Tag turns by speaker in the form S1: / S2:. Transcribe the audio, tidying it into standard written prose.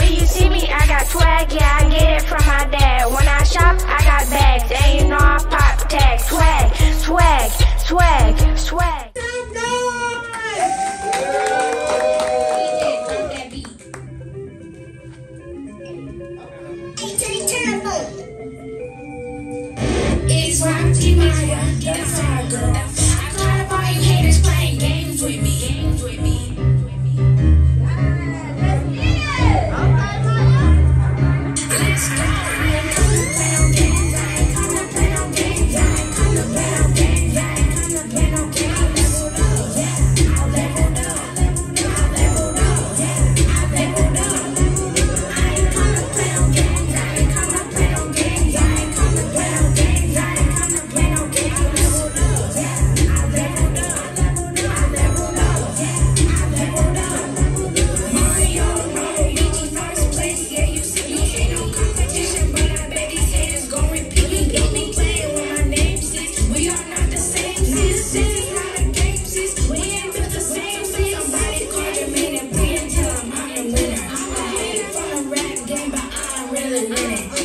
S1: When you see me, I got swag, yeah, I get it from my dad. When I shop, I got bags, and you know I pop tags. Swag, swag, swag, swag.
S2: It's Rocky Maya, that's our girl. I call up all you haters playing games with me. Let's go. I ain't come to play no games. I ain't come to play no games. I ain't come to play no games. I ain't come to play no games. I leveled up. I leveled up. I leveled up. I ain't come to play no games. I ain't come to play no games. I ain't come to play no games. I ain't come to play no games. I leveled up. I leveled up. I leveled up. I leveled up. Mario, Luigi first place. Yeah, you see me ain't no competition, but I bet these haters gon' repeat me. Don't be playing with my name, sis. We are not the same, sis. This is not a game, sis. We ain't built the same, sis. Somebody call your man and pray and tell him I'm the winner. I'm a hater from the rap game, but I'm really winning.